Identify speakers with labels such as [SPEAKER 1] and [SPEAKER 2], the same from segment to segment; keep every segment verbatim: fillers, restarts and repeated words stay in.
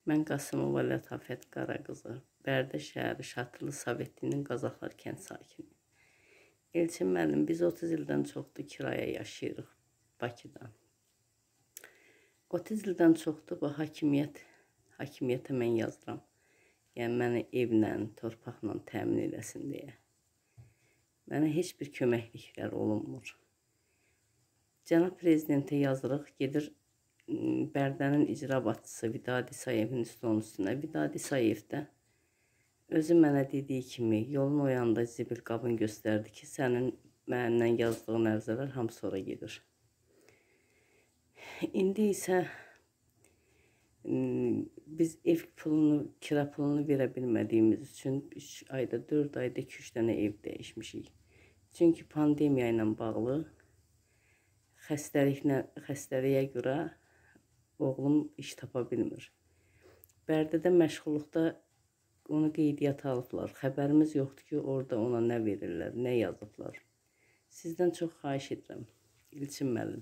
[SPEAKER 1] Mən Qasımova Lətafət Qaraqızı, Bərdə şəhəri Şatırlı Sovetlinin Qazaxlar kənd sakini. Elçin müəllim, biz otuz ildən çoxdur kiraya yaşayırıq Bakıda. otuz ildən çoxdur bu hakimiyyət, hakimiyyətə mən yazıram. Yəni məni evlə, torpaqla təmin eləsin deyə. Mənə heç bir köməkliklər olunmur. Cənab Prezidentə yazırıq, gedir Bərdənin icra başçısı Vidadi Sayevin üstünün üstünə. Vidadi Sayev də özü mənə dediyi kimi yolun o yanında zibil qabını göstərdi ki, sənin mənimlə yazdığın ərizələr hamısı sonra gedir. İndi isə biz ev pulunu, kira pulunu verə bilmədiyimiz üçün üç ayda, dörd ayda iki üç dənə ev dəyişmişik. Çünki pandemiya ilə bağlı xəstəliklə, xəstəliyə görə oğlum iş tapa bilmir. Bərdədə məşğulluqda onu qeydiyyata alıblar. Xəbərimiz yoxdur ki, orada ona nə verirlər, nə yazıblar. Sizdən çox xahiş edirəm, İlçin müəllim.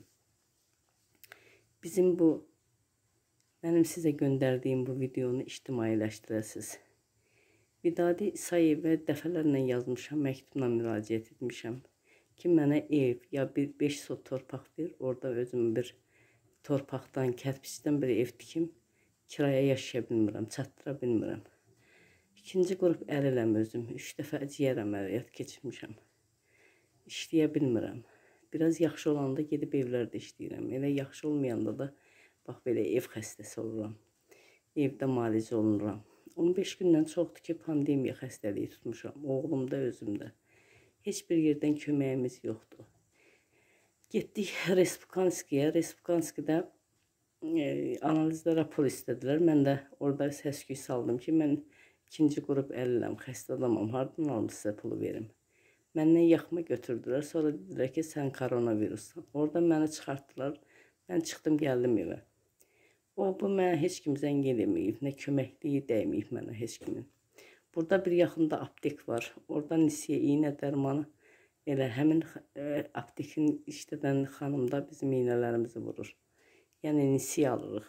[SPEAKER 1] Bizim bu, mənim sizə göndərdiyim bu videonu ictimailəşdirəsiniz. Vidadi Sayevə dəfələrlə yazmışam, məktubla müraciət etmişəm ki, mənə ev ya bir beş sot torpaq ver, orada özüm bir torpaqdan, kərpiçdən bir ev tikim, kiraya yaşaya bilmirəm, çatdıra bilmirəm. İkinci qrup əl eləm özüm, üç dəfə ciyər əməliyyat keçirmişəm. İşləyə bilmirəm. Biraz yaxşı olanda gedib evlərdə işləyirəm. Elə yaxşı olmayanda da, bax belə ev xəstəsi oluram. Evdə müalicə olunuram. on beş gündən çoxdur ki, pandemiya xəstəliyi tutmuşam. Oğlumda, özümdə. Heç bir yerdən köməyimiz yoxdur. Getdik Respublikanskiyə. Respublikanskidə e, analizdə rapor istədilər. Mən də orada səs-küy saldım ki, mən ikinci qrup əliləm, xəstə adamam. Hardan alım sizə pulu verim? Məndən yaxma götürdülər. Sonra dedilər ki, sən koronavirussan. Oradan məni çıxartdılar. Mən çıxdım, gəldim evə. O, bu mənə heç kim zəng edeməyib, nə köməkliyi dəyməyib mənə heç kimin. Burada bir yaxında aptek var. Oradan nisiyə iynə dərmanı elə həmin e, aptekin işlədən xanım da bizim iynələrimizi vurur. Yəni nisiyə alırıq.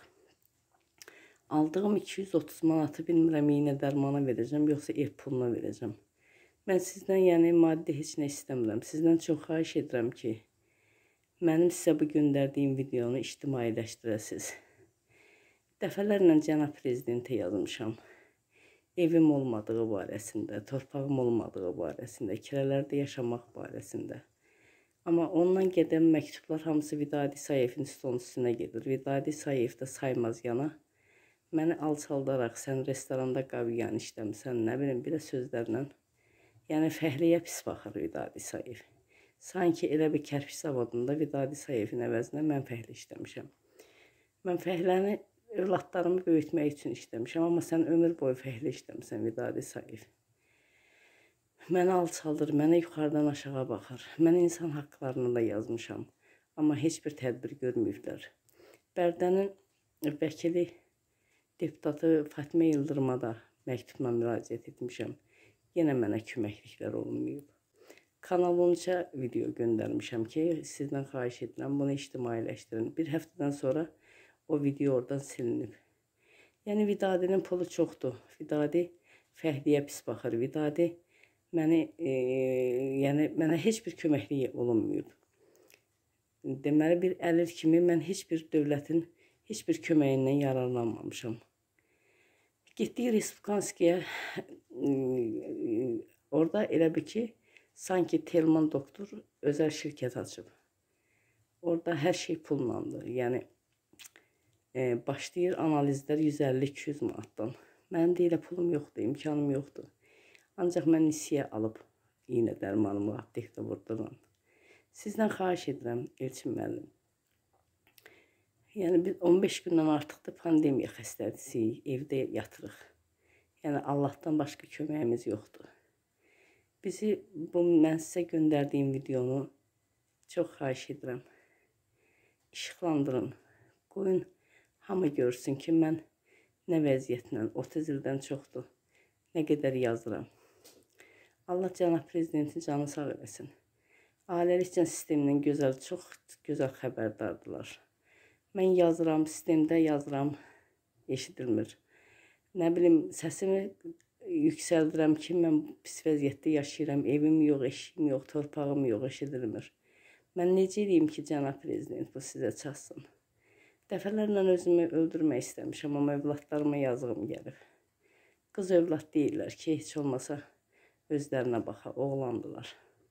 [SPEAKER 1] Aldığım iki yüz otuz manatı bilmirəm iynə dərmana verəcəm, yoxsa ev puluna verəcəm. Mən sizdən yəni maddi heç nə istəmirəm. Sizdən çox xahiş edirəm ki, mənim sizə bu göndərdiyim videonu ictimailəşdirəsiniz. Dəfələrlə Cənab Prezidentə yazmışam. Evim olmadığı barəsində, torpağım olmadığı barəsində, kirələrdə yaşamaq barəsində. Amma ondan gedən məktublar hamısı Vidadi Sayevin üstünün üstünə gedir. Vidadi Sayev də saymaz yana. Məni alçaldaraq, sən restoranda qaviyan işləmirsən, nə bilim, bir də sözlərlə. Yəni fəhliyə pis baxır Vidadi Sayev. Sanki elə bir kərpiç zavodunda Vidadi Sayevin əvəzinə mən fəhli işləmişəm. Mən fəhləni övladlarımı böyütmək üçün işləmişəm, amma sən ömür boyu fəhli işləmişsən Vidadi Sayev. Məni alçaldır, mənə yuxarıdan aşağı baxır. Mən insan haqqlarını da yazmışam, amma heç bir tədbir görməyiblər. Bərdənin vəkili, deputatı Fatmə Yıldırıma da məktubla müraciət etmişəm. Yenə mənə köməkliklər olunmayıb. Kanal on üçə video göndərmişəm ki, sizdən xahiş edirəm, bunu ictimailəşdirin. Bir həftədən sonra o video oradan silinib. Yəni Vidadinin pulu çoxdur. Vidadi fəhliyə pis baxır. Vidadi məni, e, yəni mənə heç bir köməkliyi olunmayıb. Deməli bir əlil kimi mən heç bir dövlətin heç bir köməyindən yararlanmamışam. Getdik Respublikanskiyə, orada elə bir ki, sanki Telman doktor özəl şirkət açıb. Orada hər şey pullandır. Yəni e, başlayır analizlər yüz əlli iki yüz manatdan. Mənim də elə pulum yoxdur, imkanım yoxdur. Ancaq mən nisiyə alıb iynə dərmanımı aptekdə vurduram. Sizdən xahiş edirəm, Elçin müəllim. Yəni biz on beş gündən artıqdır pandemiya xəstəliyik, evdə yatırıq. Yəni Allahdan başqa köməyimiz yoxdur. Bizi bu mən sizə göndərdiyim videonu çox xahiş edirəm. İşıqlandırın. Qoyun hamı görsün ki, mən nə vəziyyətlə otuz ildən çoxdur, nə qədər yazıram. Allah Cənab Prezidentin canı sağ eləsin. Ailəlikcə sistemindən gözəl, çox gözəl xəbərdardılar. Mən yazıram, sistemdə yazıram, eşidilmir. nə bilim, səsimi yüksəldirəm ki, mən pis vəziyyətdə yaşayıram, evim yox, eşiyim yox, torpağım yox, eşidilmir. Mən necə edeyim ki, cənab prezident, bu sizə çatsın? Dəfələrlə özümü öldürmək istəmişəm, amma övladlarıma yazığım gəlib. Qız övlad deyirlər ki, heç olmasa özlərinə baxa, oğlandılar.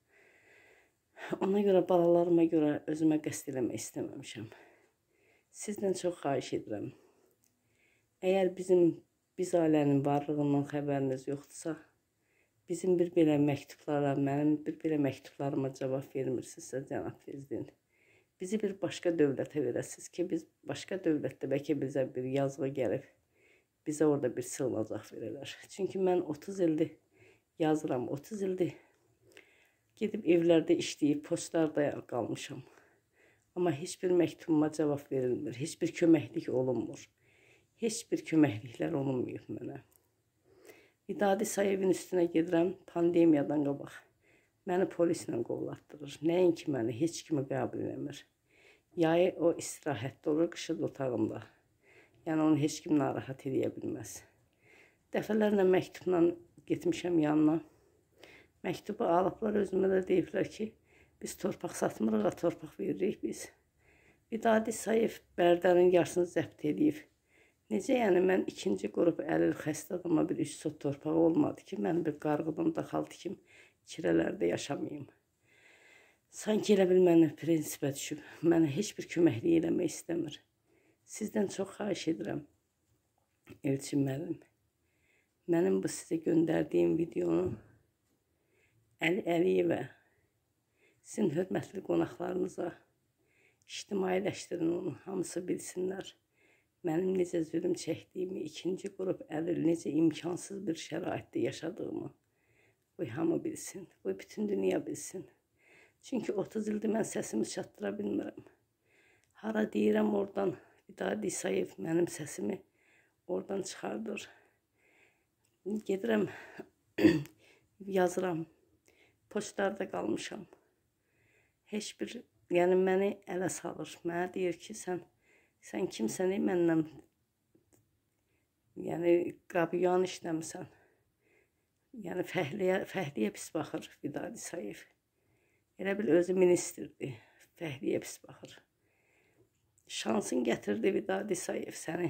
[SPEAKER 1] Ona görə, balalarıma görə özümə qəsd eləmək istəməmişəm. Sizdən çox xahiş edirəm. Əgər bizim, biz ailənin varlığından xəbəriniz yoxdursa, bizim bir belə məktublara, mənim bir belə məktublarıma cavab vermirsinizsə, cənab prezident, bizi bir başqa dövlətə verəsiniz ki, biz başqa dövlətdə bəlkə bizə bir yazığı gəlib, bizə orada bir sığınacaq verilər. Çünki mən otuz ildir yazıram, otuz ildir gedib evlərdə işləyib, postlarda qalmışam. Amma heç bir məktubuma cavab verilmir, heç bir köməklik olunmur. Heç bir köməkliklər olunmuyor mənə. Vidadi Sayevin üstünə gedirəm, pandemiyadan qabaq. Məni polislə qovlatdırır. Nəinki məni, heç kimi qəbul eləmir. Yayı o istirahətdə olur, qışı da otağında. Yəni onu heç kim narahat edə bilməz. Dəfələrlə məktubla getmişəm yanına. Məktubu alıblar, özümə də deyiblər ki, biz torpaq satmırıq, torpaq veririk biz. Vidadi Sayev Bərdənin yarısını zəbt edib. Necə yəni, mən ikinci qrup əlil xəstə adama bir üç sot torpağı olmadı ki, mən bir qarğıdan daxal tikim, kirələrdə yaşamayayım. Sanki elə bil mənə prinsipə düşüb, mənə heç bir köməklik eləmək istəmir. Sizdən çox xahiş edirəm, Elçin müəllim. Mənim bu sizə göndərdiyim videonu Əli Əliyevə, sizin hörmətli qonaqlarınıza ictimailəşdirin onu, hamısı bilsinlər. Mənim necə zülüm çəkdiyimi, ikinci qrup əlil necə imkansız bir şəraitdə yaşadığımı qoy hamı bilsin, qoy bütün dünya bilsin. Çünki otuz ildir mən səsimi çatdıra bilmirəm. Hara deyirəm oradan, Vidadi Sayev mənim səsimi oradan çıxardır. Gedirəm, yazıram, postlarda qalmışam. Heç bir, yəni məni ələ salır. Mənə deyir ki, sən, sən kimsən, məndən, yəni qabiyan işləmirsən. Yəni fəhliyə, fəhliyə pis baxır Vidadi Sayev. Elə bil özü ministerdir, fəhliyə pis baxır. Şansın gətirdi Vidadi Sayev səni.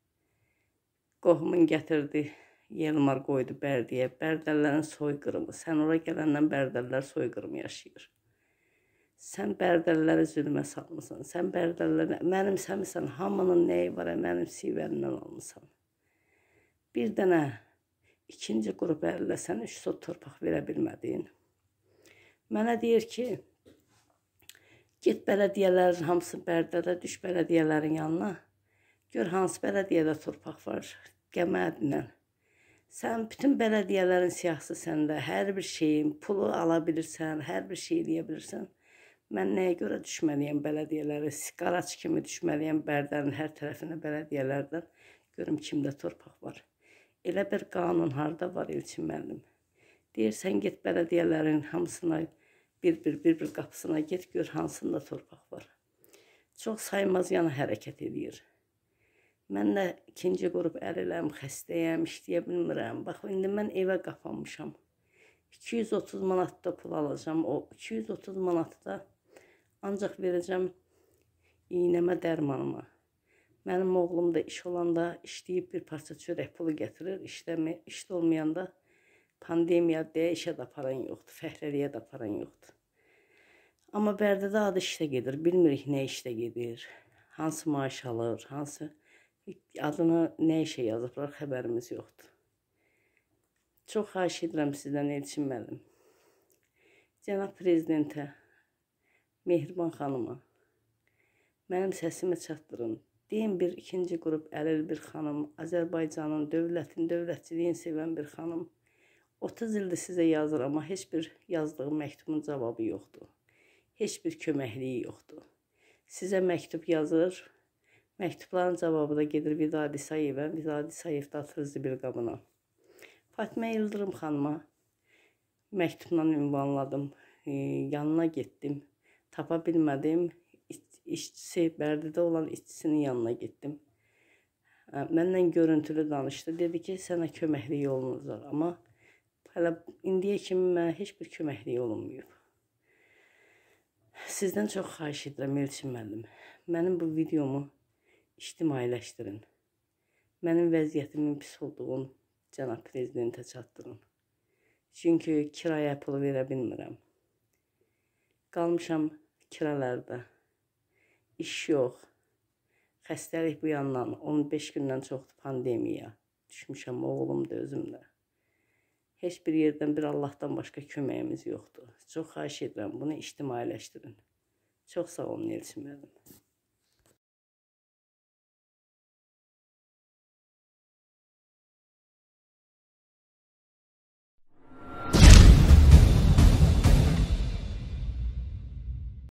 [SPEAKER 1] Qohumun gətirdi, Yelmar qoydu Bərdəyə. Bərdəlilərin soyqırımı. Sən ora gələndən Bərdəlilər soyqırımı yaşayır. Sən Bərdəliləri zülmə salmısan. Sən Bərdəliləri mənimsəmisən. Hamının nəyi var, mənim sivərindən almısan. Bir dənə ikinci qrup əlilə sən üç sot torpaq verə bilmədin. Mənə deyir ki, get bələdiyyələrin hamısı Bərdədə, düş bələdiyyələrin yanına. Gör hansı bələdiyyədə torpaq var, qəmədlə. Sən bütün bələdiyyələrin siyahısı səndə, hər bir şeyin, pulu ala bilirsən, hər bir şey eləyə bilirsən. Mən nəyə görə düşməliyəm bələdiyyələri, qaraç kimi düşməliyəm Bərdənin hər tərəfinə bələdiyyələrdən. Görüm kimdə torpaq var. Elə bir qanun harda var Elçin müəllim? Deyirsən, get bələdiyyələrin hamısına, bir-bir, bir-bir qapısına get, gör hansında torpaq var. Çox saymaz yana hərəkət edir. Mən də ikinci qrup əliləm, xəstəyəm, işləyə bilmirəm. Bax, indi mən evə qapanmışam. iki yüz otuz manatda pul alacağım. O iki yüz otuz manatı da ancaq verəcəm iynəmə, dərmanıma. Mənim oğlum da iş olanda işləyib bir parça çörək pulu gətirir. İşləmə, işdə olmayanda pandemiya deyə işə də aparan yoxdur, fəhləliyə də aparan yoxdur. Amma Bərdədə adı işdə gedir. Bilmirik nə işdə gedir, hansı maaş alır, hansı adını nə işə yazıblar, xəbərimiz yoxdur. Çox xahiş edirəm sizdən Elçin müəllim. Cənab prezidentə, Mehriban xanıma, mənim səsimi çatdırın. Deyin, bir ikinci qrup əlil bir xanım, Azərbaycanın, dövlətin, dövlətçiliyin sevən bir xanım. otuz ildir sizə yazır, amma heç bir yazdığım məktubun cavabı yoxdur. Heç bir köməkliyi yoxdur. Sizə məktub yazır, məktubların cavabı da gedir Vidadi Sayevə, Vidadi Sayev də atır zibil qabına. Fatmə Yıldırım xanıma məktubla ünvanladım, e, yanına getdim, tapa bilmədim, İş, işçisi, Bərdədə olan işçisinin yanına getdim. Mənlə görüntülü danışdı. Dedi ki, sənə köməklik yolunuz var. Amma hələ indiyə kimi mənə heç bir köməklik olunmayıb. Sizdən çox xahiş edirəm Elçin müəllim. Mənim bu videomu ictimailəşdirin. Mənim vəziyyətimin pis olduğunu cənab prezidentə çatdırın. Çünki kiraya pul verə bilmirəm. Qalmışam kiralarda. İş yox. Xəstəlik bu yandan on beş gündən çoxdur pandemiya. Düşmüşəm oğlum da özüm də. Heç bir yerdən bir Allahdan başqa köməyimiz yoxdur. Çox xahiş edirəm bunu ictimailəşdirin. Çox sağ olun Elçin müəllim.